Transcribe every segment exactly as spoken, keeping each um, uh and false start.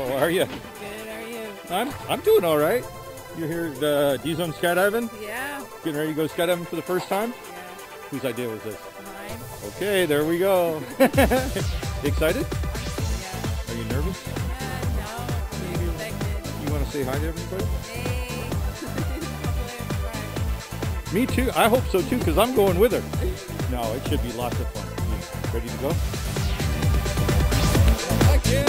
How are you? Good, how are you? I'm I'm doing all right. You're here at uh, D-Zone Skydiving? Yeah. Getting ready to go skydiving for the first time? Yeah. Whose idea was this? Mine? Okay, there we go. Excited? Yeah. Are you nervous? Yeah, no. I'm expected. You want to say hi to everybody? Hey. Hopefully Me too. I hope so too, because I'm going with her. No, it should be lots of fun. You ready to go? Hi, kid.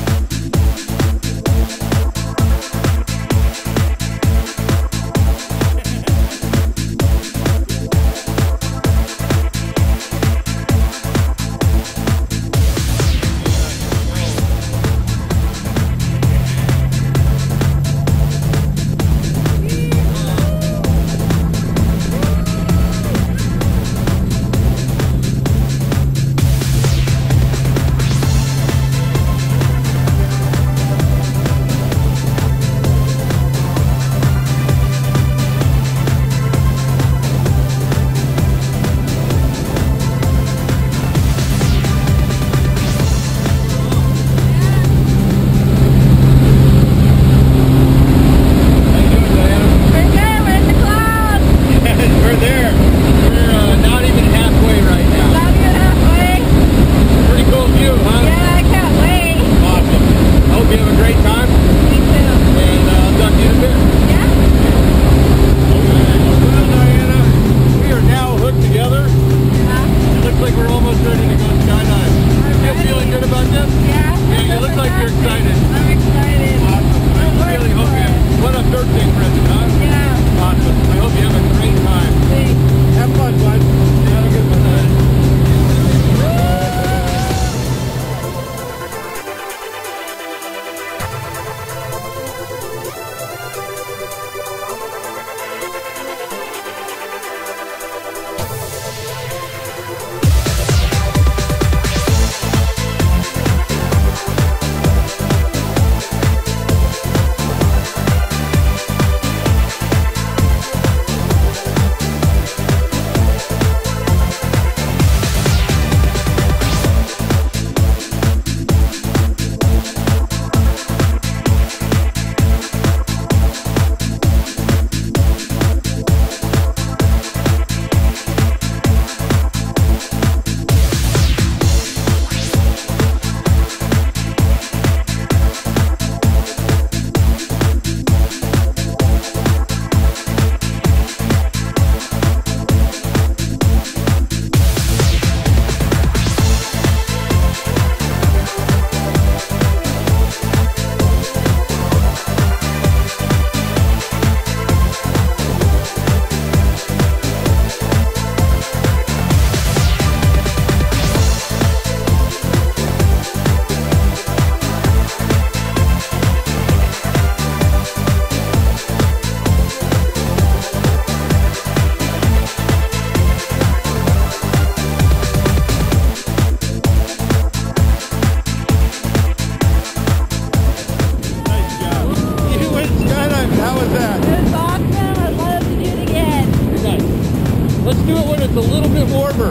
Let's do it when it's a little bit warmer.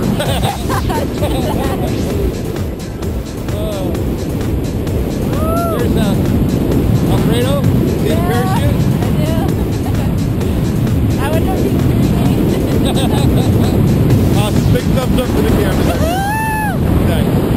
uh, there's uh, Alfredo. See the parachute? I do. I would know if you Awesome. Big thumbs up for the camera. Nice.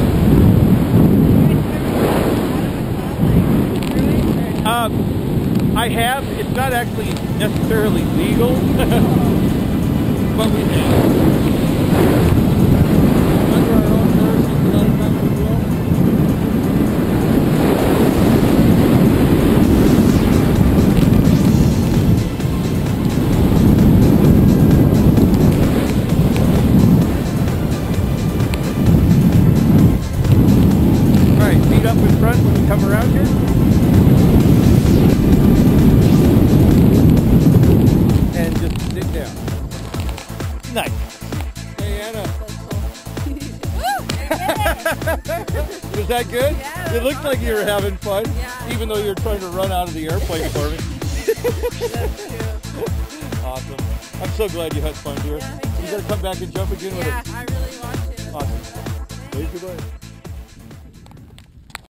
Um, I have. It's not actually necessarily legal, but we have. Under our own terms, it's not a matter of will. All right, feet up in front when we come around here. Nice. Hey, Anna. Was that good? Yeah, it looked awesome. like you were having fun, yeah. even though you were trying to run out of the airplane for me. That's true. Awesome. I'm so glad you had fun, dear. Yeah, me You too. got to come back and jump again with Yeah. us.